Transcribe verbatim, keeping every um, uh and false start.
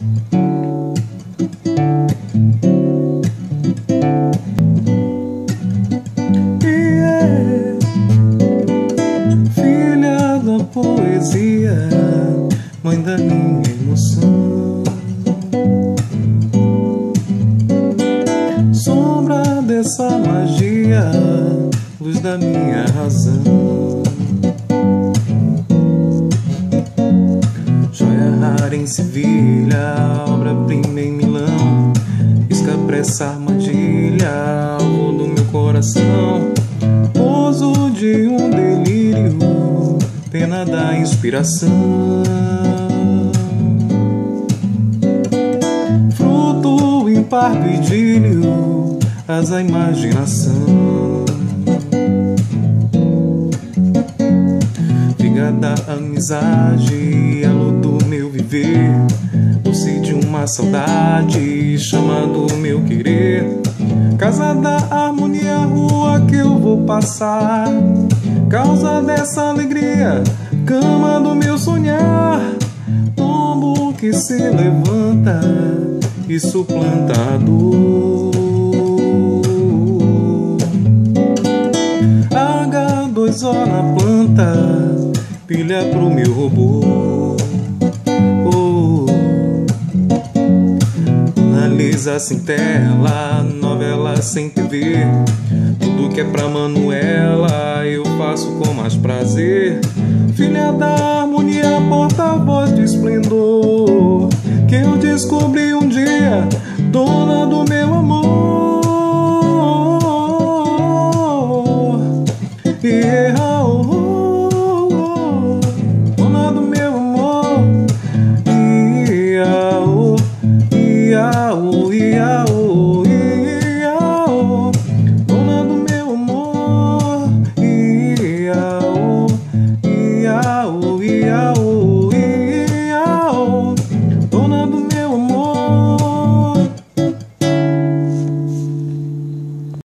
Yeah. Filha da poesia, mãe da minha emoção, sombra dessa magia, luz da minha razão, joia rara em Sevilha, obra-prima em Milão, isca pra essa armadilha, alvo do meu coração, pouso de um delírio, pena da inspiração, fruto impar do idílio, asa a imaginação, figa da amizade, elo do meu viver, doce de uma saudade, chama do meu querer, casa da harmonia, rua que eu vou passar, causa dessa alegria, cama do meu sonhar, tombo que se levanta e suplanta a dor, agá dois O na planta, pilha pro meu robô. Oh. Analisa sem tela, novela sem T V, tudo que é pra Manuela eu faço com mais prazer. Filha da harmonia, porta-voz do esplendor, que eu descobri um dia, dona